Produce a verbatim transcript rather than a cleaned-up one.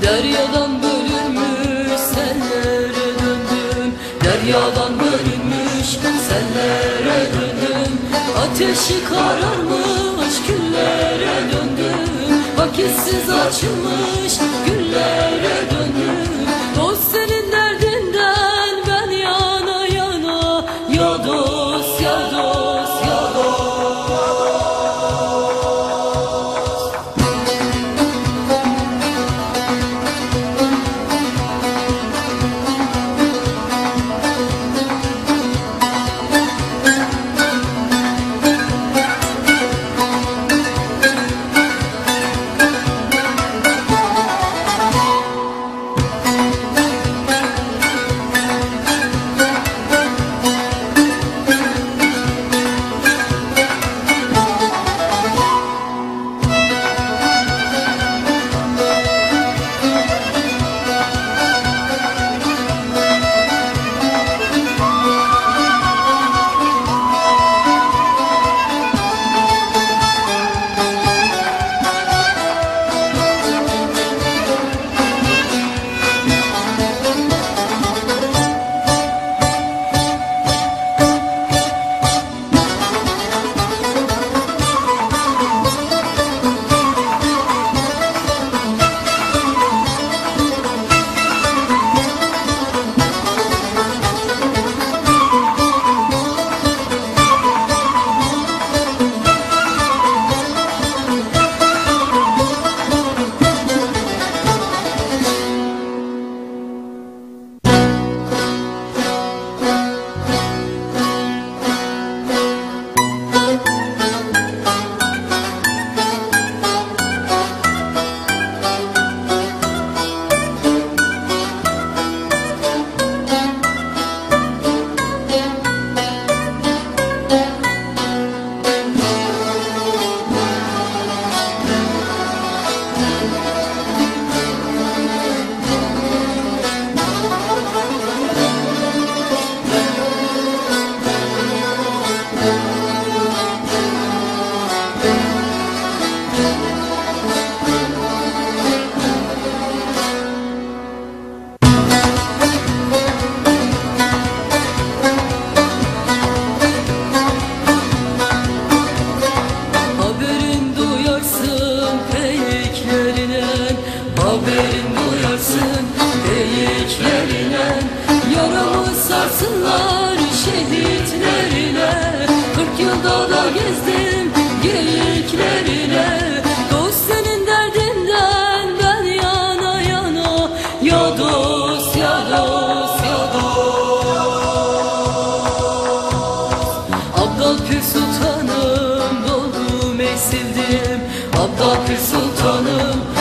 Deryadan bölünmüş sellere döndüm, deryadan bölünmüş sellere döndüm. Ateşi kararmış küllere döndüm, vakitsiz açılmış güllere döndüm. Dost senin derdinden ben yana yana, ya dost ya dost ya dost. Haberin duyarsın deyiklerine, yaramı sarsınlar şehitlerine. Kırk yılda da gezdim geyiklerine, dost senin derdinden ben yana yana, ya dost ya dost ya dost. Abdülpir Sultanım doldum eksildim, Abdülpir Sultanım